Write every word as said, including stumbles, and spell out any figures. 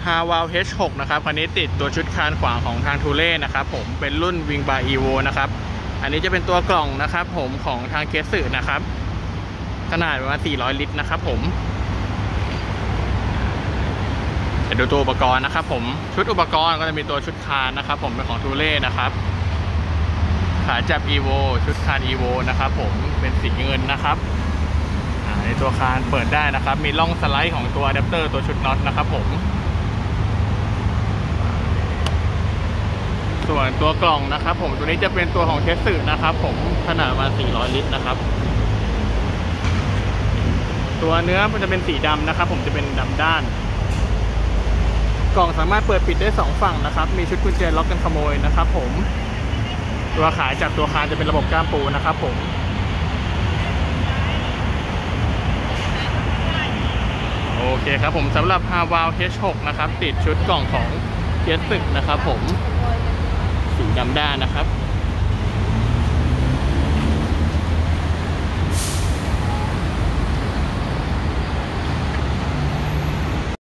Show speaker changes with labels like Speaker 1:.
Speaker 1: ฮาวาล เอช หก นะครับคันนี้ติดตัวชุดคานขวางของทางทูเล่นะครับผมเป็นรุ่นวิงบาร์อีโวนะครับอันนี้จะเป็นตัวกล่องนะครับผมของทางเคสึนะครับขนาดประมาณสี่ร้อยลิตรนะครับผมเดี๋ยวดูตัวอุปกรณ์นะครับผมชุดอุปกรณ์ก็จะมีตัวชุดคานนะครับผมเป็นของทูเล่นะครับขาจับ Evo ชุดคาน Evo นะครับผมเป็นสีเงินนะครับในตัวคานเปิดได้นะครับมีร่องสไลด์ของตัวอะแดปเตอร์ตัวชุดน็อตนะครับผมส่วนตัวกล่องนะครับผมตัวนี้จะเป็นตัวของเคสึนะครับผมขนาดประมาณสี่ร้อยลิตรนะครับตัวเนื้อมันจะเป็นสีดำนะครับผมจะเป็นดำด้านกล่องสามารถเปิดปิดได้สองฝั่งนะครับมีชุดกุญแจล็อกกันขโมยนะครับผมตัวขาจับตัวคานจะเป็นระบบก้ามปูนะครับผมโอเคครับผมสำหรับ ฮาวาล เอช หก นะครับติดชุดกล่องของเคสึนะครับผมสีดำด้านนะครับ